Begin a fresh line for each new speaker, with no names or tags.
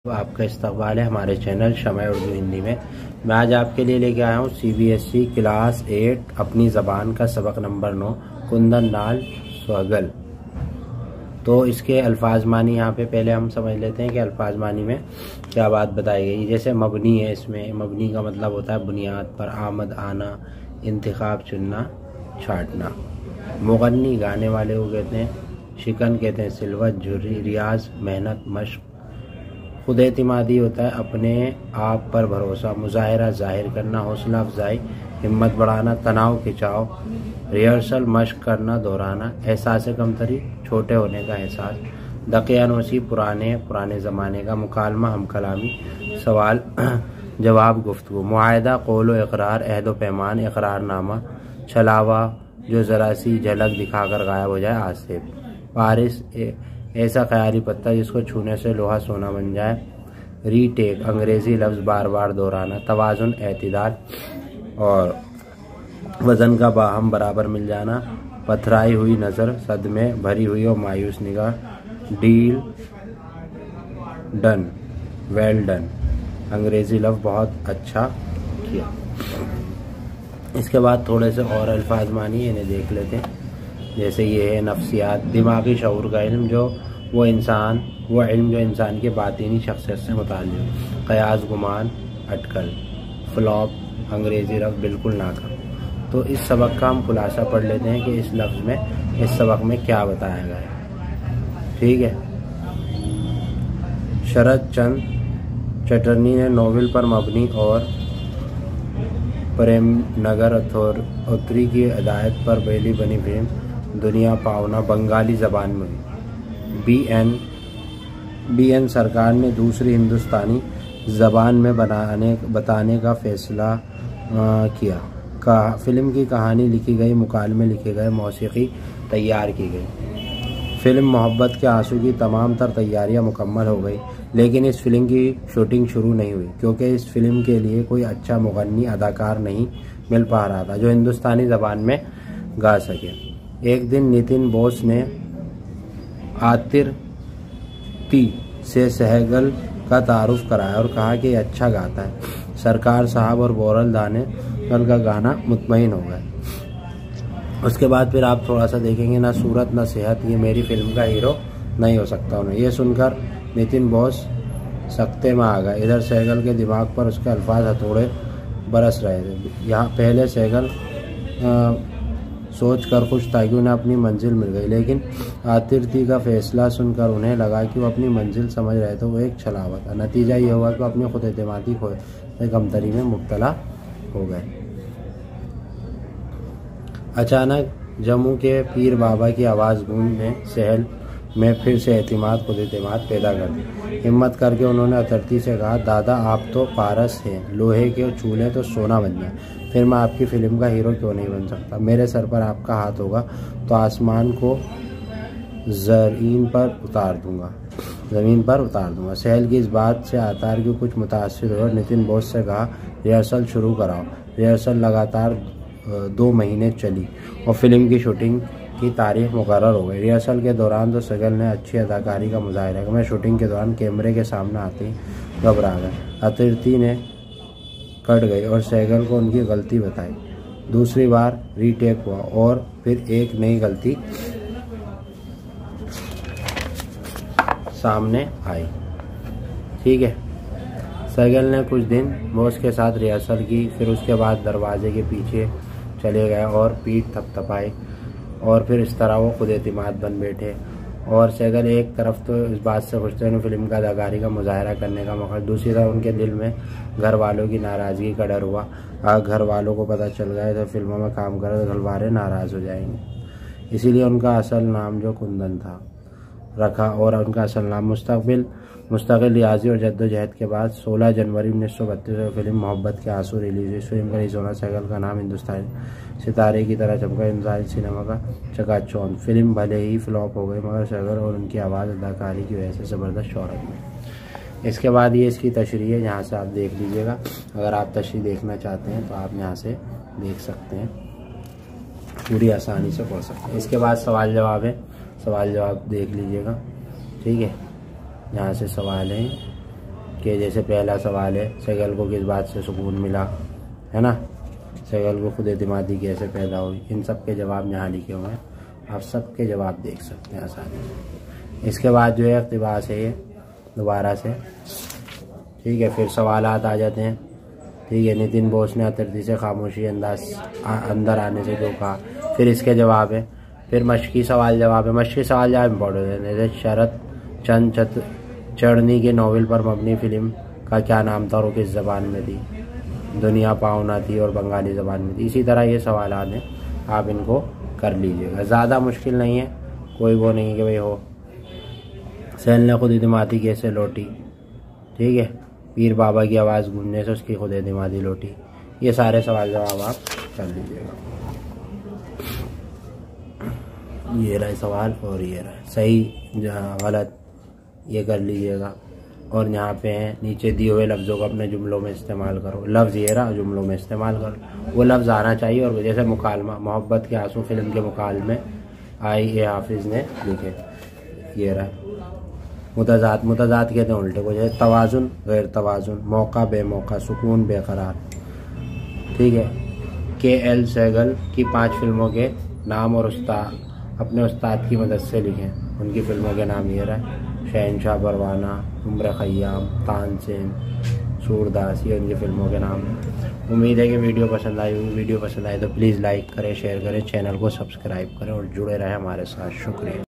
आपका इस्तकबाल है हमारे चैनल शमए उर्दू हिंदी में। मैं आज आपके लिए लेके आया हूँ CBSE क्लास 8 अपनी ज़बान का सबक नंबर 9 कुंदन नाल स्वगल। तो इसके अल्फाज मानी यहाँ पे पहले हम समझ लेते हैं कि अल्फाज मानी में क्या बात बताई गई। जैसे मबनी है, इसमें मबनी का मतलब होता है बुनियाद पर, आमद आना, इंतखाब चुनना, छाटना। मुगन्नी गाने वाले को कहते हैं, शिकन कहते हैं सिलवत, झुर्री, रियाज मेहनत मश्क। खुद एतिमादी होता है अपने आप पर भरोसा, मुजाहिरा जाहिर करना, हौसला अफजाई, हिम्मत बढ़ाना, तनाव खिंचाव, रिहर्सल मश्क करना, दोहराना, एहसास कमतरी छोटे होने का एहसास, दकियानोसी पुराने ज़माने का, मुकालमा हम कलामी, सवाल जवाब गुफ्तगू, मुआहदा कौल व इकरार, अहद व पैमान, इकरारनामा, छलावा जो ज़रा सी झलक दिखाकर गायब हो जाए, आसिफ, बारिश ऐसा ख्याली पत्ता जिसको छूने से लोहा सोना बन जाए, रीटेक अंग्रेज़ी लफ्ज़ बार बार दोहराना, तवाज़ुन एतदाल और वज़न का बाहम बराबर मिल जाना, पथराई हुई नज़र, सदमे भरी हुई और मायूस निगाह, डील डन वेल डन अंग्रेज़ी लफ्ज़ बहुत अच्छा किया। इसके बाद थोड़े से और अल्फाज मानी इन्हें देख लेते हैं। जैसे ये है नफ्सियात, दिमागी शऊर का इल्म, वो इल्म जो इंसान के बातिनी शख्सियत से मुताल्लिक़, क़यास गुमान अटकल, फ्लॉप अंग्रेज़ी लफ्ज़ बिल्कुल नाकाम। तो इस सबक का हम खुलासा पढ़ लेते हैं कि इस सबक में क्या बताया गया है। ठीक है। शरद चंद चटर्जी ने नोवेल पर मबनी और प्रेम नगर अथोरी की हिदायत पर पहली बनी फिल्म दुनिया पावना बंगाली ज़बान में हुई। BN सरकार ने दूसरी हिंदुस्तानी ज़बान में बताने का फ़ैसला किया। फ़िल्म की कहानी लिखी गई, मुकालमे लिखे गए, मौसीकी तैयार की गई। फ़िल्म मोहब्बत के आंसू की तमाम तर तैयारियां मुकम्मल हो गई, लेकिन इस फिल्म की शूटिंग शुरू नहीं हुई क्योंकि इस फिल्म के लिए कोई अच्छा मुगन्नी अदाकार नहीं मिल पा रहा था जो हिंदुस्तानी ज़बान में गा सके। एक दिन नितिन बोस ने आतिर ती से सहगल का तारुफ कराया और कहा कि अच्छा गाता है। सरकार साहब और बोरल दाने का गाना मुतमईन हो गए। उसके बाद फिर आप थोड़ा सा देखेंगे, ना सूरत ना सेहत, ये मेरी फिल्म का हीरो नहीं हो सकता उन्हें। ये सुनकर नितिन बोस सख्ते में आ गए। इधर सहगल के दिमाग पर उसके अल्फाज हथौड़े बरस रहे थे। यहाँ पहले सहगल सोच कर खुश था कि उन्हें अपनी मंजिल मिल गई, लेकिन आतिरती का फैसला सुनकर उन्हें लगा कि वो अपनी मंजिल समझ रहे थे वो एक छलावा था। नतीजा ये हुआ कि वो अपनी खुद एतमादी कमतरी में मुब्तला हो गए। अचानक जम्मू के पीर बाबा की आवाज़ गूंज ने सहल में फिर से खुद एतमाद पैदा कर दी। हिम्मत करके उन्होंने अतरती से कहा, दादा आप तो पारस हैं, लोहे के चूल्हे तो सोना बन जाए, फिर मैं आपकी फ़िल्म का हीरो क्यों नहीं बन सकता। मेरे सर पर आपका हाथ होगा तो आसमान को ज़मीन पर उतार दूंगा। सहल की इस बात से आतार की कुछ मुतासिर हुए और नितिन बोस से कहा, रिहर्सल शुरू कराओ। रिहर्सल लगातार 2 महीने चली और फिल्म की शूटिंग की तारीख मुकर्रर हो गई। रिहर्सल के दौरान तो सहगल ने अच्छी अदाकारी का मुजाहिरा किया। मैं शूटिंग के दौरान कैमरे के सामने आते ही घबरा गया। अतिरती ने कट गई और सहगल को उनकी गलती बताई। दूसरी बार रीटेक हुआ और फिर एक नई गलती सामने आई। ठीक है। सहगल ने कुछ दिन बॉस के साथ रिहर्सल की, फिर उसके बाद दरवाजे के पीछे चले गए और पीठ थपथपाई और फिर इस तरह वो खुद एतमाद बन बैठे। और सहगल एक तरफ तो इस बात से खुश थे उन्हें फिल्म का अदाकारी का मुजाहिरा करने का मौका, दूसरी तरफ उनके दिल में घर वालों की नाराज़गी का डर हुआ। अगर घर वालों को पता चल गया तो फिल्मों में काम करे तो घर वाले नाराज़ हो जाएंगे। इसीलिए उनका असल नाम जो कुंदन था रखा और उनका असल नाम मुस्तकिल रियाजी और जद्दोजहद के बाद 16 जनवरी 1932 में फिल्म मोहब्बत के आंसू रिलीज हुई। इस फिल्म का रिलीज होना सहगल का नाम हिंदुस्तानी सितारे की तरह चमका, हिंदुस्तानी सिनेमा का चकाचौंध। फिल्म भले ही फ्लॉप हो गई मगर सहगल और उनकी आवाज़ अदाकारी की वजह से ज़बरदस्त शोहरत मिली। इसके बाद ये इसकी तशरीह है, यहाँ से आप देख लीजिएगा। अगर आप तशरीह देखना चाहते हैं तो आप यहाँ से देख सकते हैं, पूरी आसानी से पढ़ सकते हैं। इसके बाद सवाल जवाब है, सवाल जवाब देख लीजिएगा। ठीक है, यहाँ से सवाल है कि जैसे पहला सवाल है, सहगल को किस बात से सुकून मिला, है ना, सहगल को खुद एतमादी कैसे पैदा हुई। इन सब के जवाब यहाँ लिखे हुए हैं, आप सबके जवाब देख सकते हैं आसानी से। इसके बाद जो है इक़्तिबास है ये दोबारा से, ठीक है। फिर सवालात आ जाते हैं, ठीक है। नितिन बोस ने अतिथि से खामोशी अंदर आने से क्यों कहा, फिर इसके जवाब है। फिर मशकी सवाल जवाब है, मशकी सवाल जवाब इम्पोर्टेंट है। जैसे शरत चंद चढ़नी के नावल पर मबनी फिल्म का क्या नाम था और वो किस ज़बान में थी, दुनिया पाहुना थी और बंगाली ज़बान में थी। इसी तरह ये सवाल हैं, आप इनको कर लीजिएगा, ज़्यादा मुश्किल नहीं है, कोई वो नहीं कि भाई हो। सहगल ने खुद एतमादी कैसे लौटी, ठीक है। पीर बाबा की आवाज़ गूंजने से उसकी खुद एतमादी लौटी। ये सारे सवाल जवाब आप कर लीजिएगा। ये रहा सवाल और ये रहा सही गलत, ये कर लीजिएगा। और यहाँ पे हैं नीचे दिए हुए लफ्ज़ों को अपने जुमलों में इस्तेमाल करो। लफ्ज़ ये रहा, जुमलों में इस्तेमाल करो, वो लफ्ज़ आना चाहिए। और जैसे मुकालमा, मोहब्बत के आंसू फिल्म के मुकालमे आई हाफिज़ ने लिखे, ये रहा। मुतज़ाद कहते हैं उल्टे को, जैसे तवाज़ुन गैर तवाज़ुन, मौका बेमौका, सुकून बेकरार, ठीक है। KL सहगल की 5 फिल्मों के नाम और अपने उस्ताद की मदद से लिखें। उनकी फिल्मों के नाम ये रहा, शहनशाह परवाना, उम्र खयाम, तानसेन, सूरदास, ये उनकी फिल्मों के नाम हैं। उम्मीद है कि वीडियो पसंद आई होगी। वीडियो पसंद आए तो प्लीज़ लाइक करें, शेयर करें, चैनल को सब्सक्राइब करें और जुड़े रहें हमारे साथ। शुक्रिया।